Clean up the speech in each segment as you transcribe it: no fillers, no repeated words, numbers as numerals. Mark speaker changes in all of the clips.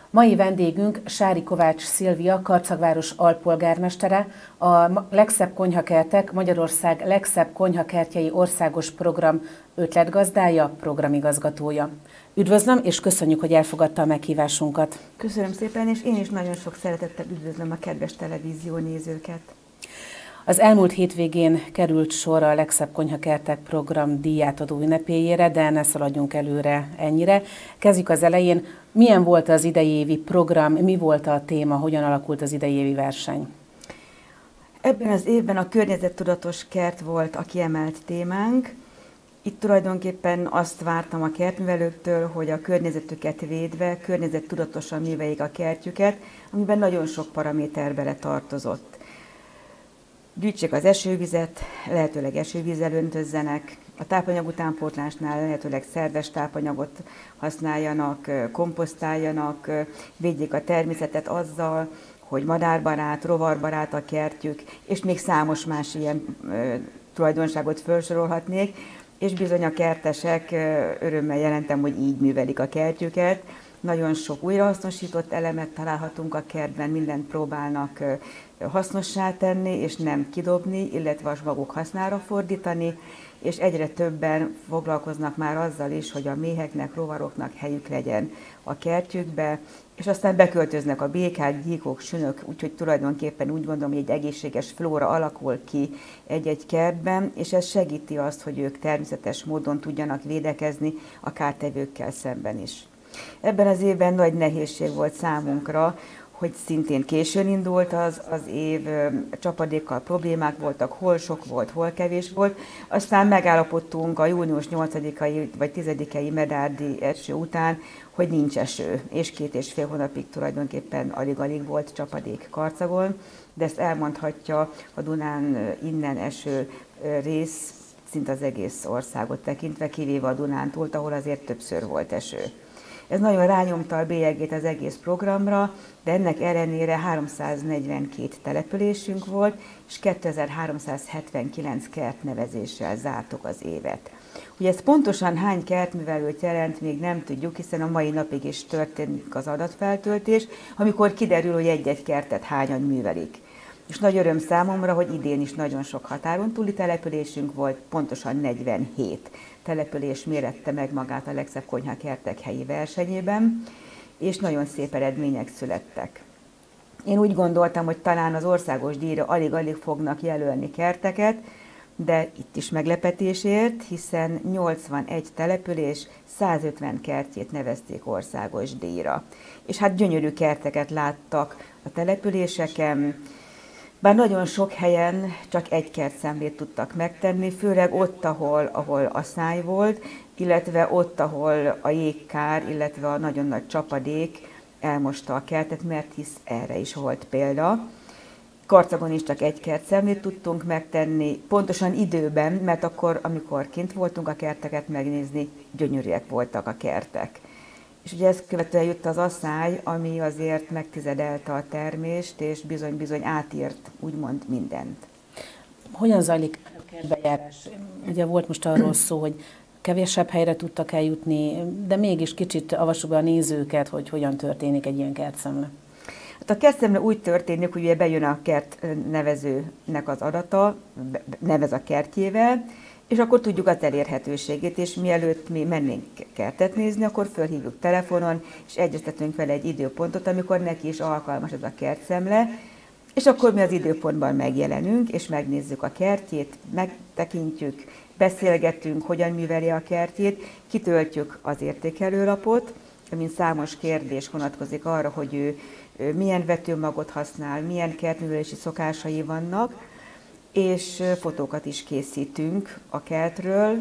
Speaker 1: Mai vendégünk Sári Kovács Szilvia, Karcagváros alpolgármestere, a Legszebb Konyhakertek, Magyarország legszebb konyhakertjei országos program ötletgazdája, programigazgatója. Üdvözlöm, és köszönjük, hogy elfogadta a meghívásunkat.
Speaker 2: Köszönöm szépen, és én is nagyon sok szeretettel üdvözlöm a kedves televíziónézőket.
Speaker 1: Az elmúlt hétvégén került sor a Legszebb Konyhakertek program díjátadó ünnepéjére, de ne szaladjunk előre ennyire. Kezdjük az elején. Milyen volt az idei évi program, mi volt a téma, hogyan alakult az idei évi verseny?
Speaker 2: Ebben az évben a környezettudatos kert volt a kiemelt témánk. Itt tulajdonképpen azt vártam a kertművelőktől, hogy a környezetüket védve, környezettudatosan műveljék a kertjüket, amiben nagyon sok paraméter bele tartozott. Gyűjtsék az esővizet, lehetőleg esővízzel öntözzenek, a tápanyag utánpótlásnál lehetőleg szerves tápanyagot használjanak, komposztáljanak, védjék a természetet azzal, hogy madárbarát, rovarbarát a kertjük, és még számos más ilyen tulajdonságot felsorolhatnék, és bizony a kertesek, örömmel jelentem, hogy így művelik a kertjüket. Nagyon sok újrahasznosított elemet találhatunk a kertben, mindent próbálnak hasznossá tenni, és nem kidobni, illetve a maguk hasznára fordítani, és egyre többen foglalkoznak már azzal is, hogy a méheknek, rovaroknak helyük legyen a kertjükbe, és aztán beköltöznek a békák, gyíkok, sünök, úgyhogy tulajdonképpen úgy gondolom, hogy egy egészséges flóra alakul ki egy-egy kertben, és ez segíti azt, hogy ők természetes módon tudjanak védekezni a kártevőkkel szemben is. Ebben az évben nagy nehézség volt számunkra, hogy szintén későn indult az év, csapadékkal problémák voltak, hol sok volt, hol kevés volt. Aztán megállapodtunk a június 8-ai vagy 10-ei medárdi eső után, hogy nincs eső, és 2,5 hónapig tulajdonképpen alig-alig volt csapadék Karcagon, de ezt elmondhatja a Dunán innen eső rész, szinte az egész országot tekintve, kivéve a Dunántúlt, ahol azért többször volt eső. Ez nagyon rányomta a bélyegét az egész programra, de ennek ellenére 342 településünk volt, és 2379 kertnevezéssel zártuk az évet. Hogy ez pontosan hány kertművelőt jelent, még nem tudjuk, hiszen a mai napig is történik az adatfeltöltés, amikor kiderül, hogy egy-egy kertet hányan művelik. És nagy öröm számomra, hogy idén is nagyon sok határon túli településünk volt, pontosan 47 település mérette meg magát a Legszebb Konyhakertek helyi versenyében, és nagyon szép eredmények születtek. Én úgy gondoltam, hogy talán az országos díjra alig-alig fognak jelölni kerteket, de itt is meglepetés ért, hiszen 81 település 150 kertjét nevezték országos díjra. És hát gyönyörű kerteket láttak a településeken, bár nagyon sok helyen csak egy kertszemlét tudtak megtenni, főleg ott, ahol a száj volt, illetve ott, ahol a jégkár, illetve a nagyon nagy csapadék elmosta a kertet, mert hisz erre is volt példa. Karcagon is csak egy kertszemlét tudtunk megtenni, pontosan időben, mert akkor, amikor kint voltunk a kerteket megnézni, gyönyörűek voltak a kertek. És ugye ezt követően jött az asszály, ami azért megtizedelte a termést, és bizony-bizony átírt úgymond mindent.
Speaker 1: Hogyan zajlik a kertbejárás? Ugye volt most arról szó, hogy kevesebb helyre tudtak eljutni, de mégis kicsit avassuk be a nézőket, hogy hogyan történik egy ilyen kertszemle.
Speaker 2: Hát a kertszemle úgy történik, hogy ugye bejön a kert nevezőnek az adata, nevez a kertjével, és akkor tudjuk az elérhetőségét, és mielőtt mi mennénk kertet nézni, akkor fölhívjuk telefonon, és egyeztetünk vele egy időpontot, amikor neki is alkalmas ez a kertszemle, és akkor mi az időpontban megjelenünk, és megnézzük a kertjét, megtekintjük, beszélgetünk, hogyan műveli a kertjét, kitöltjük az értékelőlapot, amin számos kérdés vonatkozik arra, hogy ő milyen vetőmagot használ, milyen kertművelési szokásai vannak, és fotókat is készítünk a kertről,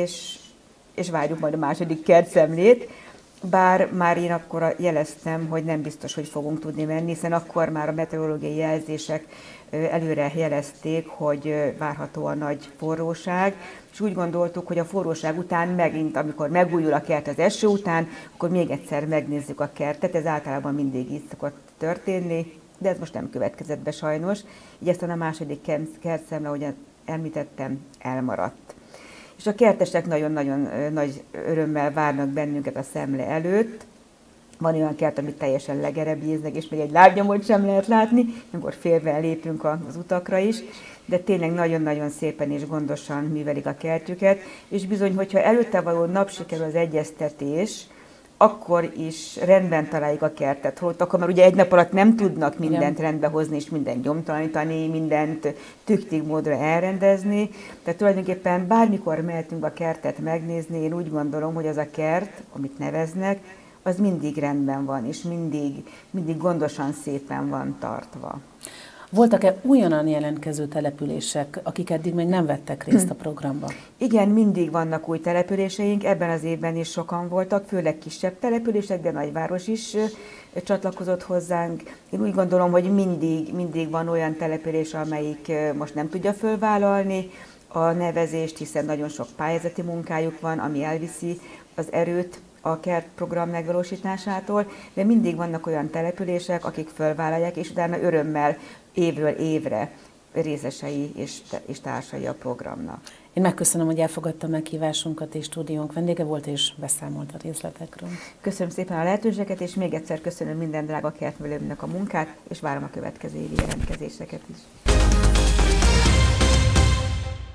Speaker 2: és várjuk majd a második kertszemlét, bár már én akkor jeleztem, hogy nem biztos, hogy fogunk tudni menni, hiszen akkor már a meteorológiai jelzések előre jelezték, hogy várható a nagy forróság, és úgy gondoltuk, hogy a forróság után megint, amikor megújul a kert az eső után, akkor még egyszer megnézzük a kertet, ez általában mindig így szokott történni, de ez most nem következett be sajnos, így aztán a második kertszemle, ahogy említettem, elmaradt. És a kertesek nagyon-nagyon nagy örömmel várnak bennünket a szemle előtt, Van olyan kert, amit teljesen legerebjéznek, és még egy lábnyomot sem lehet látni, amikor félve lépünk az utakra is, de tényleg nagyon-nagyon szépen és gondosan művelik a kertjüket, és bizony, hogyha előtte való nap sikerül az egyeztetés, akkor is rendben találjuk a kertet. Holott akkor már ugye egy nap alatt nem tudnak mindent rendbe hozni, és mindent gyomtalanítani, mindent tüktig módra elrendezni. Tehát tulajdonképpen bármikor mehetünk a kertet megnézni, én úgy gondolom, hogy az a kert, amit neveznek, az mindig rendben van, és mindig gondosan szépen van tartva.
Speaker 1: Voltak-e újonnan jelentkező települések, akik eddig még nem vettek részt a programban?
Speaker 2: Igen, mindig vannak új településeink, ebben az évben is sokan voltak, főleg kisebb települések, de nagyváros is csatlakozott hozzánk. Én úgy gondolom, hogy mindig van olyan település, amelyik most nem tudja fölvállalni a nevezést, hiszen nagyon sok pályázati munkájuk van, ami elviszi az erőt a kertprogram megvalósításától, de mindig vannak olyan települések, akik fölvállalják, és utána örömmel évről évre részesei és társai a programnak.
Speaker 1: Én megköszönöm, hogy elfogadta meghívásunkat, és stúdiónk vendége volt, és beszámolt a részletekről.
Speaker 2: Köszönöm szépen a lehetőséget, és még egyszer köszönöm minden drága kertművelőmnek a munkát, és várom a következő évi jelentkezéseket is.